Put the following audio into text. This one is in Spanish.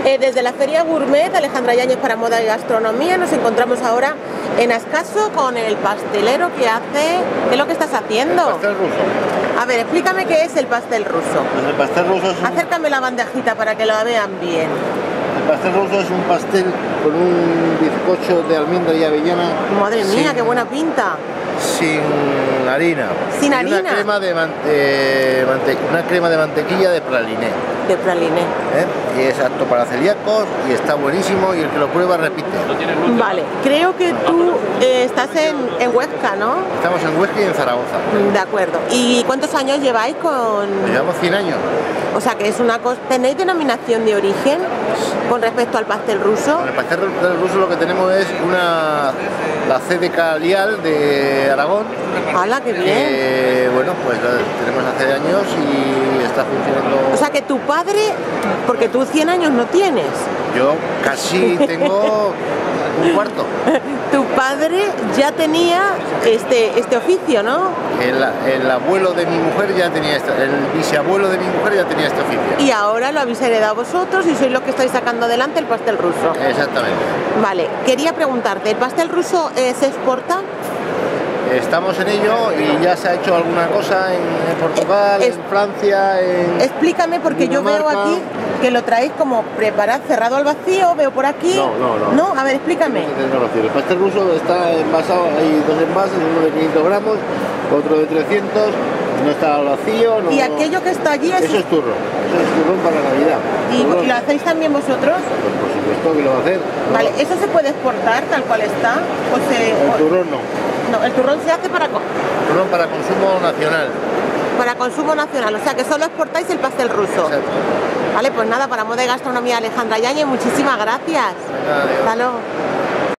Desde la Feria Gourmet, Alejandra Yáñez para Moda y Gastronomía, nos encontramos ahora en Ascaso con el pastelero que hace... ¿Qué es lo que estás haciendo? El pastel ruso. A ver, explícame qué es el pastel ruso. Pues el pastel ruso es Acércame la bandejita para que lo vean bien. El pastel ruso es un pastel con un bizcocho de almendra y avellana. Madre mía, qué buena pinta. Sin harina. Sin y harina. Una crema de mantequilla de praliné. De praliné. Y es apto para celíacos y está buenísimo y el que lo prueba repite. Vale, creo que tú estás en Huesca, ¿no? Estamos en Huesca y en Zaragoza. De acuerdo. ¿Y cuántos años lleváis con...? Llevamos 100 años. O sea que es una cosa... ¿Tenéis denominación de origen con respecto al pastel ruso? Con el pastel ruso lo que tenemos es la CDK Lial de Aragón. ¡Hala, qué bien! Que, bueno, pues la tenemos hace años y está funcionando. O sea que tu padre, porque tú 100 años no tienes. Yo casi tengo un cuarto. Tu padre ya tenía este oficio, ¿no? El abuelo de mi mujer ya tenía el bisabuelo de mi mujer ya tenía este oficio. Y ahora lo habéis heredado vosotros y sois los que estáis sacando adelante el pastel ruso. Exactamente. Vale, quería preguntarte, ¿el pastel ruso se exporta? Estamos en ello y ya se ha hecho alguna cosa en Portugal, en Francia, en... Explícame, porque Dinamarca. Yo veo aquí que lo traéis como preparado, cerrado al vacío, veo por aquí... No. ¿No? A ver, explícame. El pastel ruso está envasado, hay dos envases, uno de 500 gramos, otro de 300, no está al vacío... No, ¿Y aquello que está allí es...? Eso es turrón para Navidad. ¿Y lo hacéis también vosotros? Pues por supuesto que lo va a hacer. Vale, ¿eso se puede exportar tal cual está? El turrón no. No, el turrón se hace para... Turrón para consumo nacional. Para consumo nacional, o sea que solo exportáis el pastel ruso. Exacto. Vale, pues nada, para Moda y Gastronomía, Alejandra Yáñez, muchísimas gracias. Venga, adiós. Hasta luego.